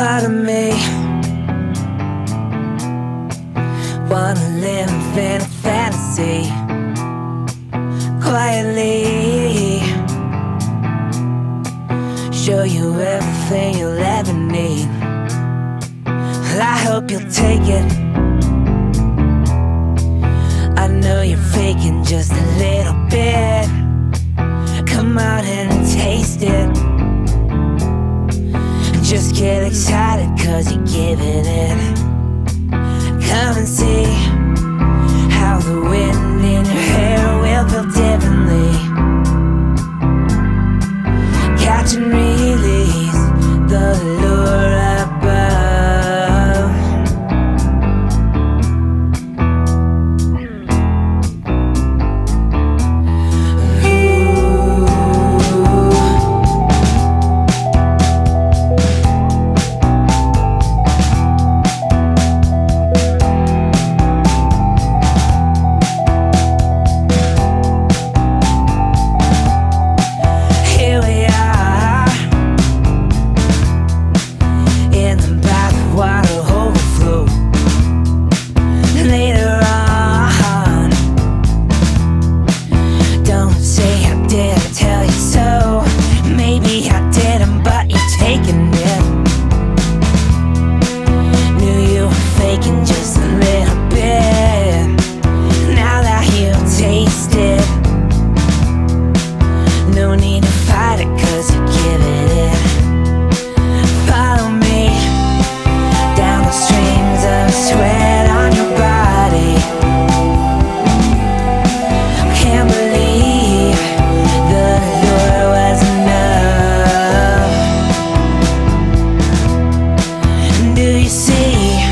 part of me wanna live in a fantasy quietly, show you everything you'll ever need. I hope you'll take it. I know you're faking just a little bit. Come on and taste it. Just get excited cause you're giving it. Come and see how the wind in your hair will feel differently. Catch and release the lure above. Just a little bit. Now that you taste it, no need to fight it cause you give it. Follow me down the streams of sweat on your body. Can't believe the lure was enough. Do you see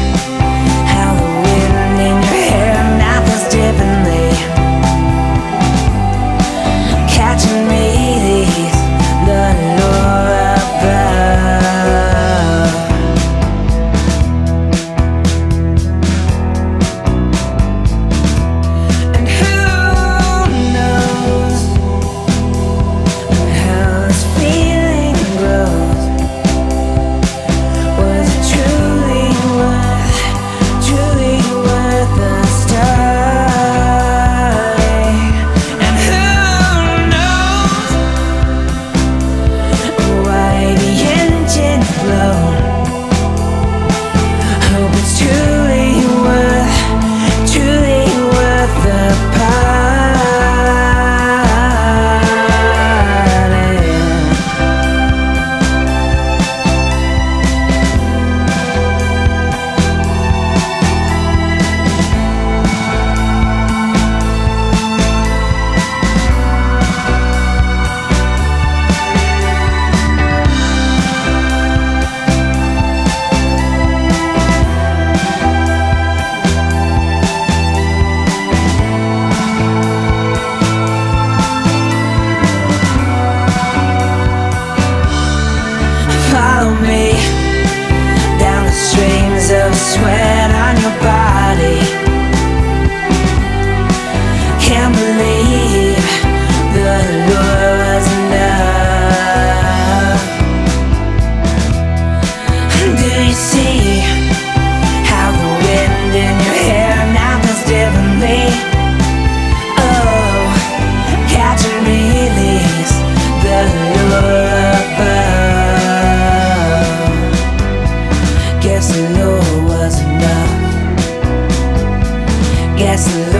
sweat on your body. Can't believe the lure was enough. Do you see how the wind in your hair now feels differently? Oh, catch and release the lure above. Guess the lure was enough. Guess the